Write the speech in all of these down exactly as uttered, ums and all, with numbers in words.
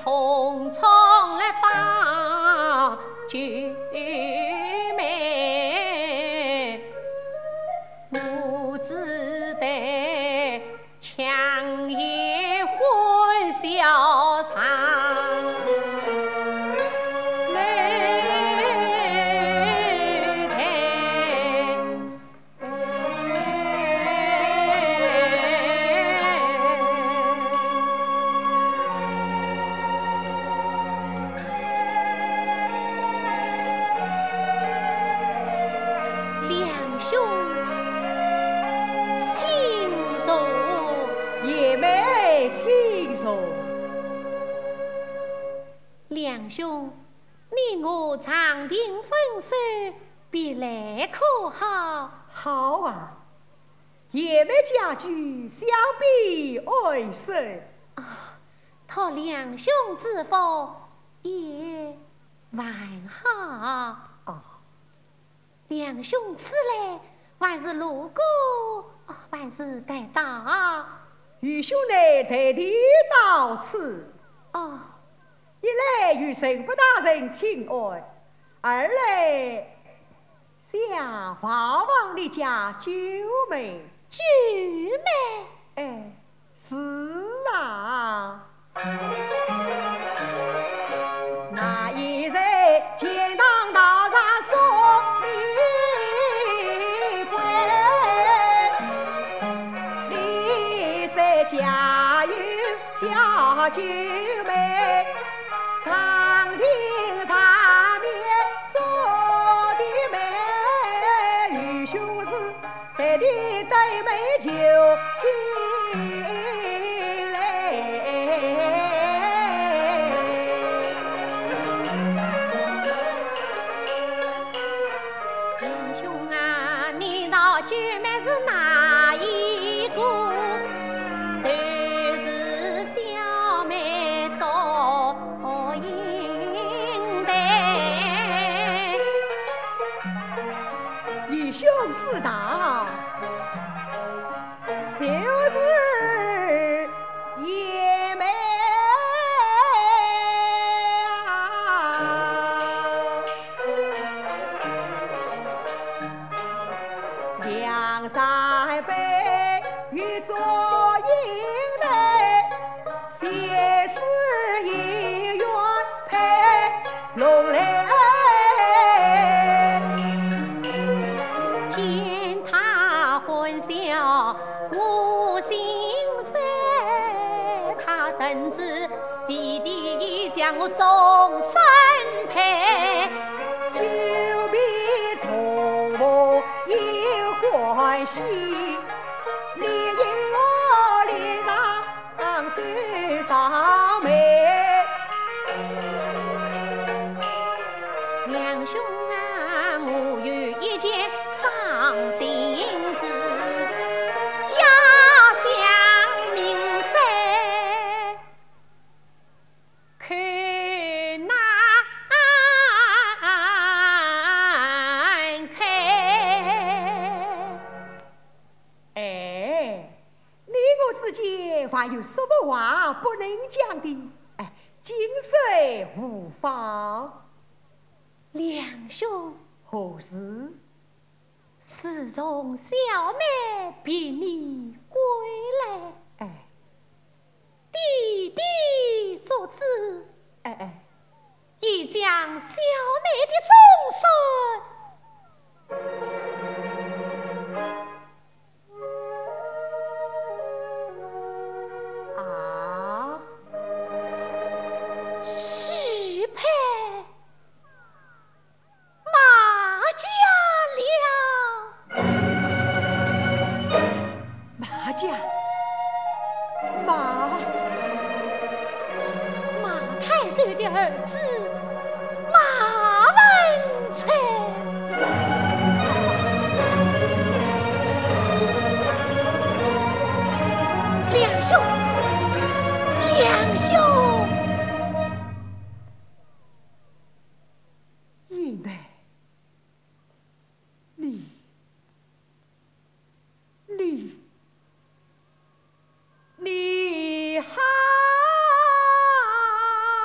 匆匆来访君妹，我只得强颜欢笑场。梁兄，你我长亭分手，别来可好？ 好啊，爷妹家居相比爱深啊，托梁兄之福，也还好。 哦， 梁兄此来还是路过，还是得到？ 与兄弟特地到此。 哦。 一来与神不大人亲爱，二来想望望你家九妹。 九妹？ 哎，是啊。那一日见当大人送礼归，你在家有小九妹。长亭上面坐的美，与兄是得的对美就亲来。 梁兄啊，你那九妹是哪一个？ 兄知道，就是爷妹啊，梁山北与左营内，写诗一愿配龙来。 我心塞，他怎知弟弟已将我终身配？ 久别重逢有欢喜，你引我脸上最上眉。 梁兄啊，我有一件伤心事。 还有什么话不能讲的？哎，今世无妨。 梁兄， 何事？ 自从小妹比你归来， 哎， 弟弟做主， 哎哎， 已将小妹的终身。的儿子马文才，梁兄，梁兄， 爷奶，你，你，你还。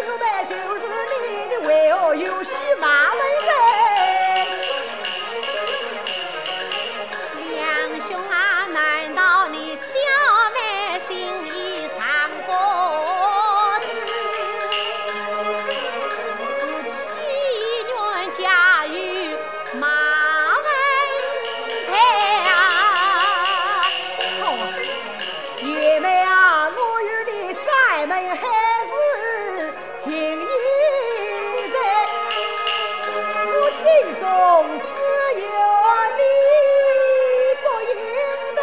妹就是你，你为何又许马为人？ 梁兄啊，难道你小妹心意尚不知？我七愿嫁与马文才啊！ 月妹啊，我与你三门还是情谊在，我心中只有你做应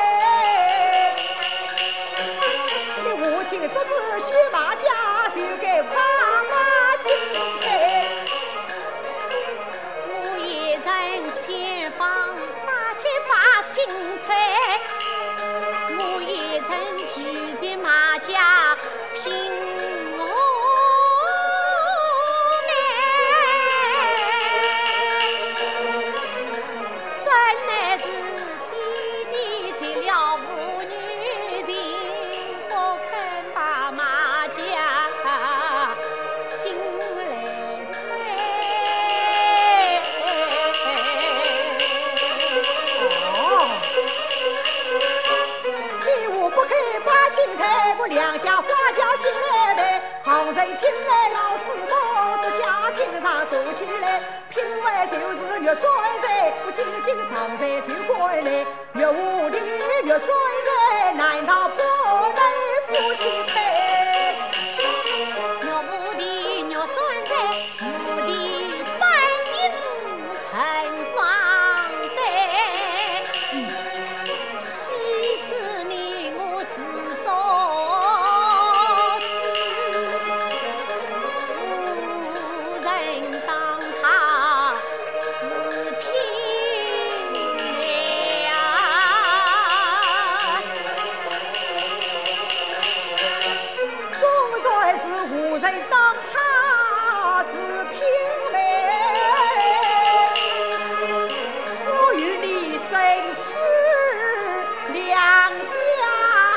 对。你母亲这次选马家，就给爸妈心配。 我也曾前方把剑把进退，我也曾举荐马家平和美，真乃是弟弟结了父女情，不肯把马家请来退。 哦，你我不肯把心态，我两家花轿新来的，旁人请来老师傅，这家庭上做起来，品味就是越衰在，我紧紧藏在心怀内，越无理越衰在，难道不能夫妻配？ 若无的若算在，无的本应成双对。妻子你我是做无人当他是平了。 总算是无人当他是平美，我与你生死两相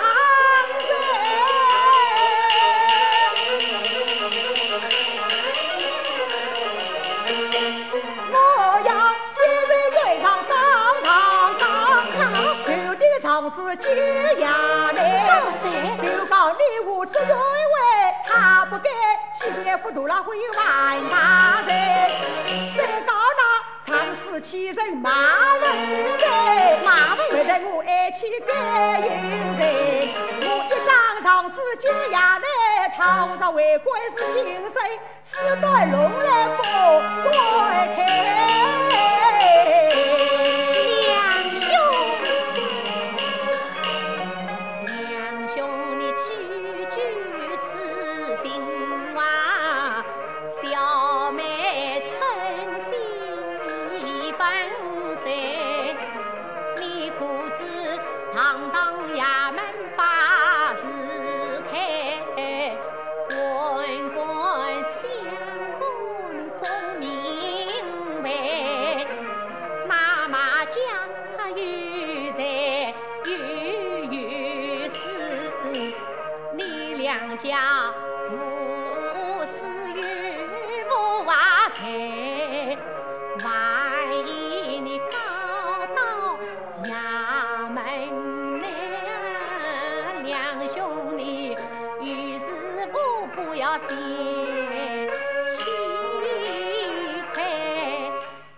随。我要先人对唱当当当当，有的唱子接呀嘞，就告你我只认为他不该欺骗糊涂了会玩大人，再告那唱词欺人马文人， 马文为了我爱妻该有人，我一张唱子接呀嘞，堂上为官是情贼，只对龙来不对开。 梁兄，梁兄，你句句此情话，小妹诚心粉碎。你可知堂堂衙门把事开，官官相护你总明白。那马家他有财有有势，你两家无私有不华财，万一你告到衙门来，两兄弟于是不不要嫌弃亏。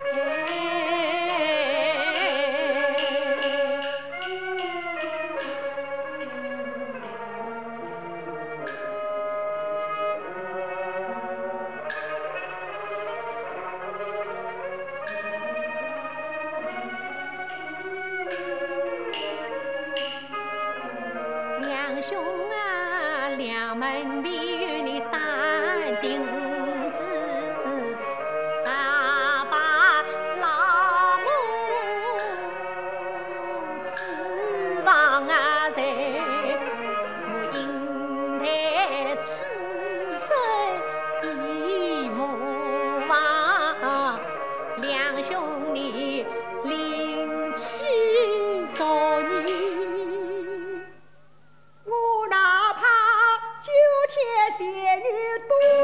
梁兄啊，梁门必与你担定子，大把老母指望啊在，我应待此生义无忘。梁兄你领起少女， 我哪怕九天仙女多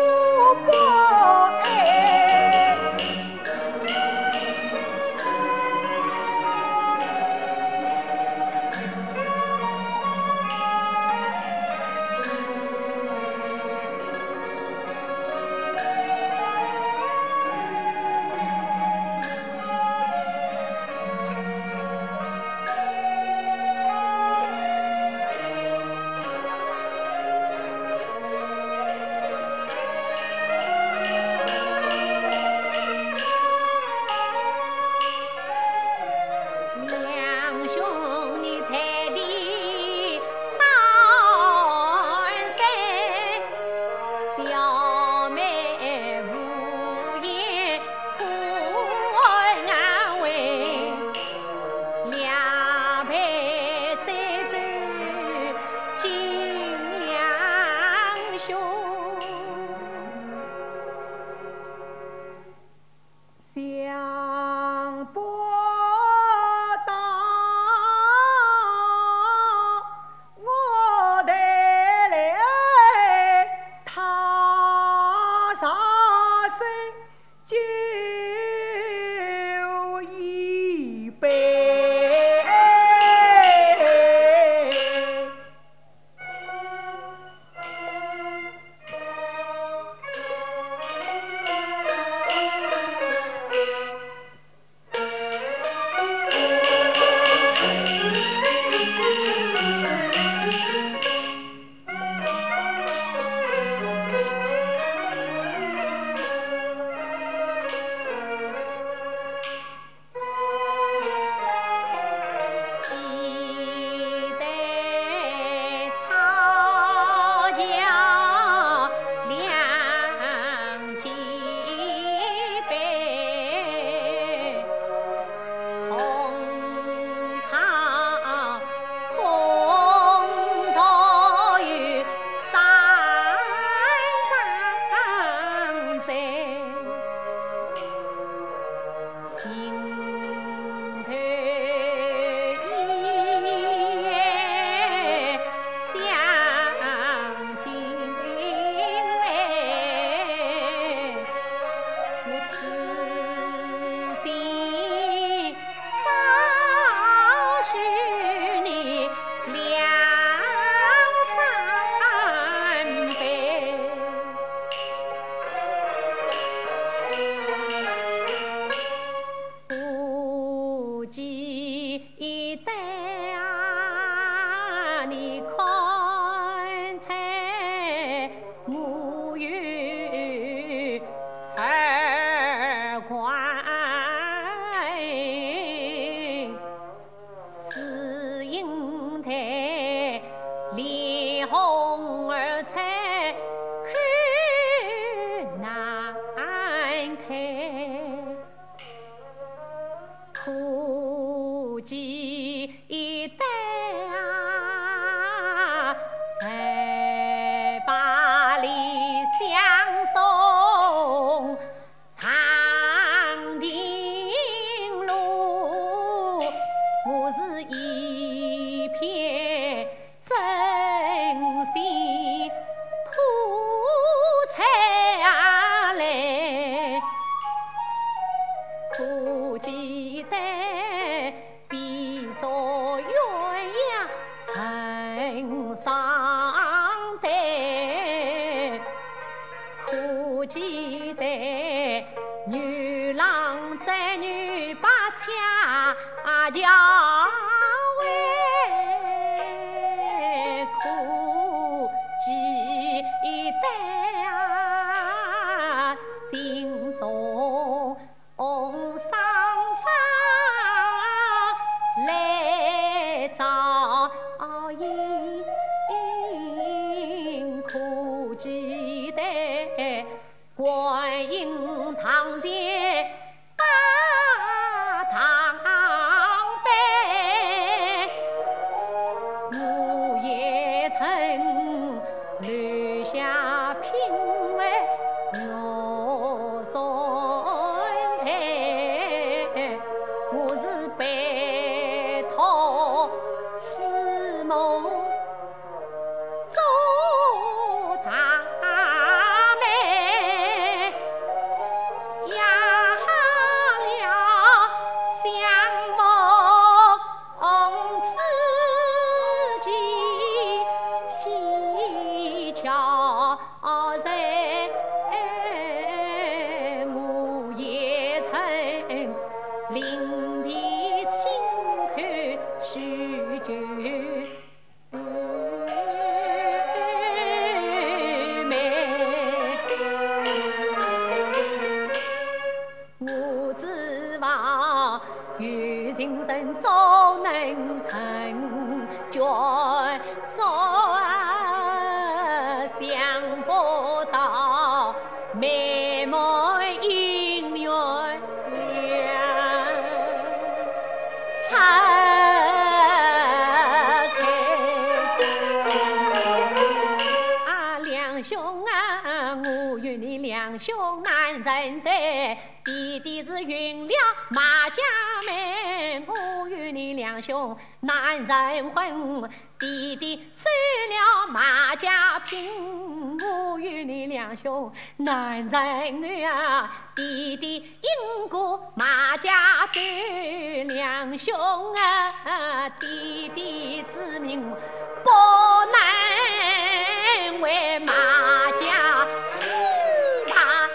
有情人总能成眷属，想不到妹妹姻缘了，拆开啊，两兄啊，我与你两兄难认得。弟弟是云了马家门，我与你两兄难成婚。弟弟收了马家聘，我与你两兄难成啊。弟弟因过马家走，两兄啊，弟弟之命不能为马家四大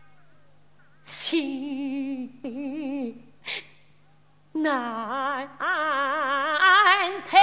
情难退。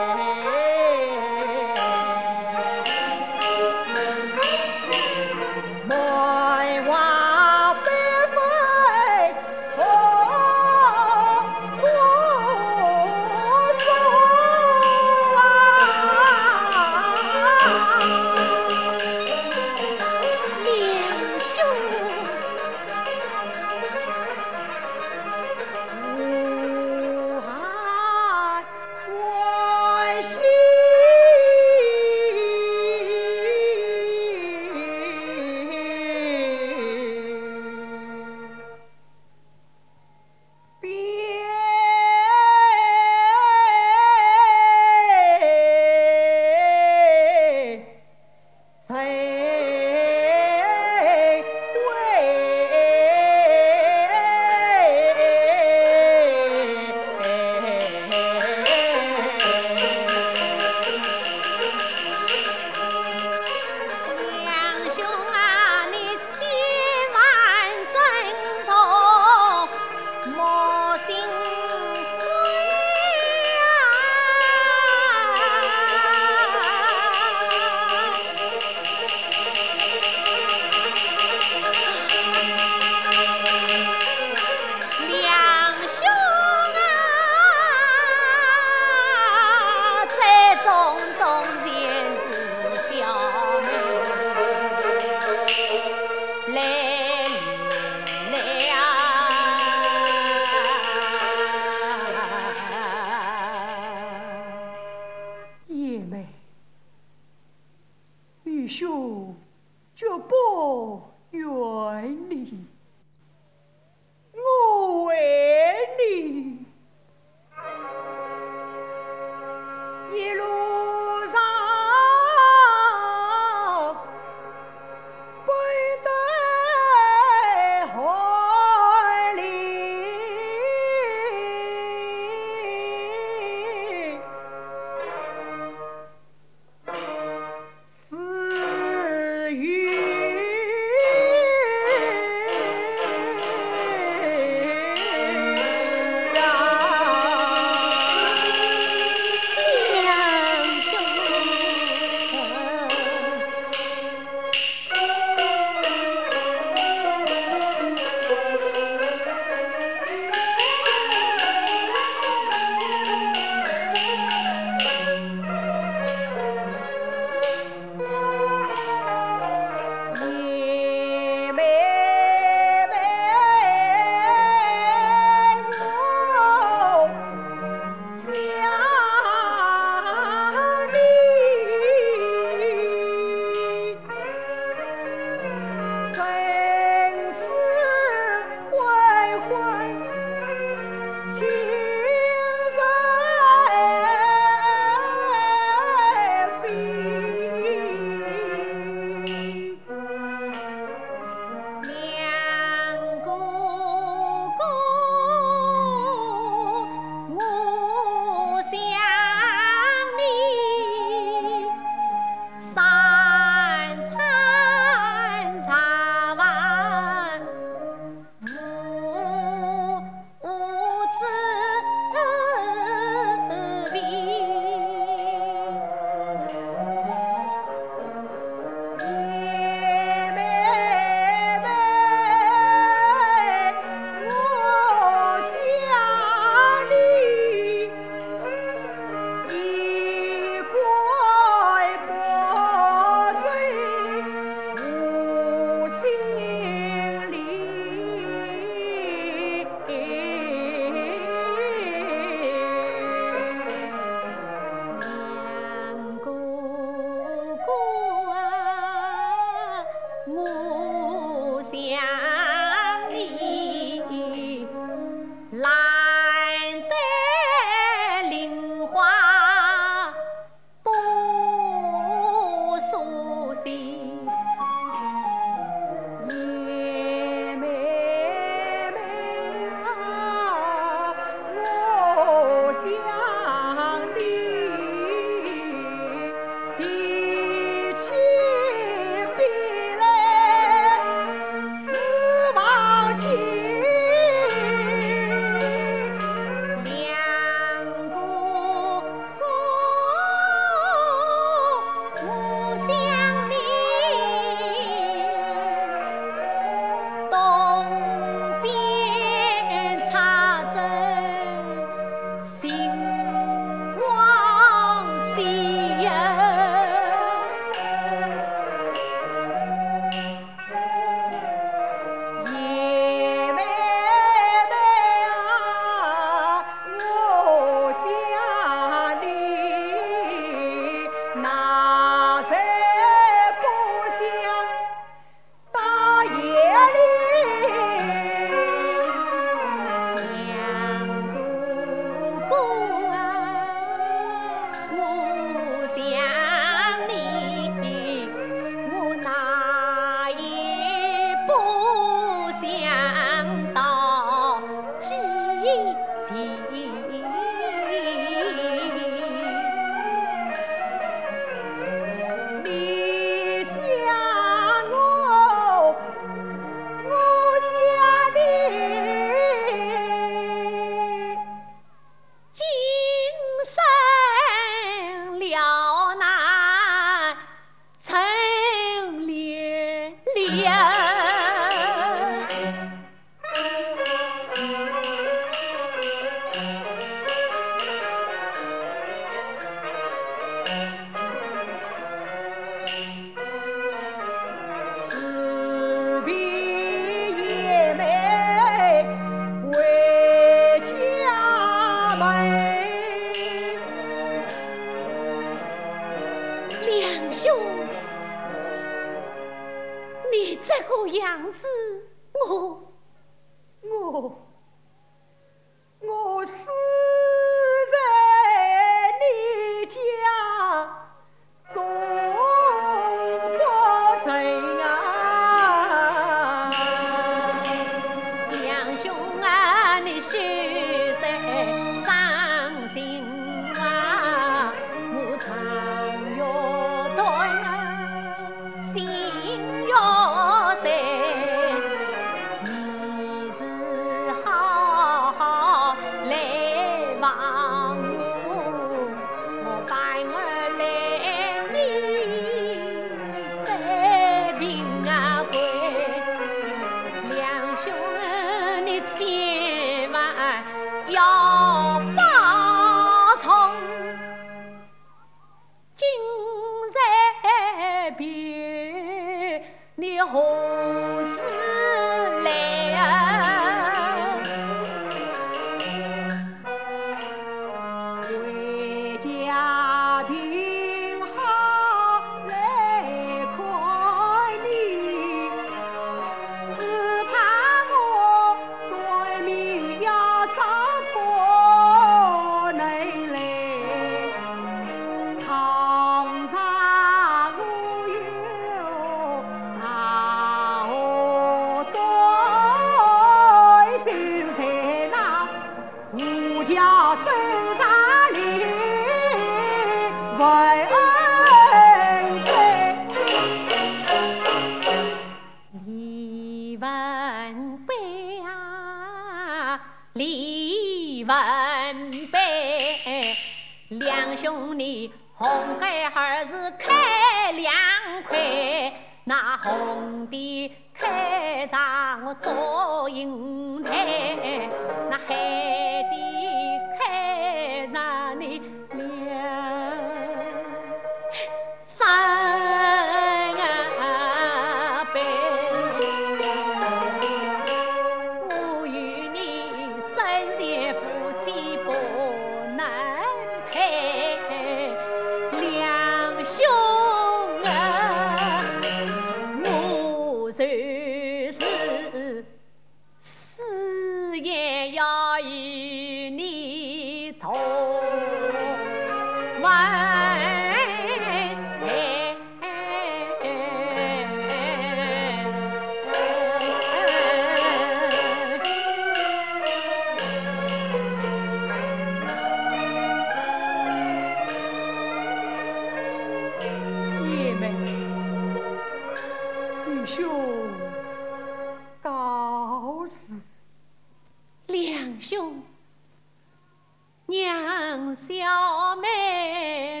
娘小妹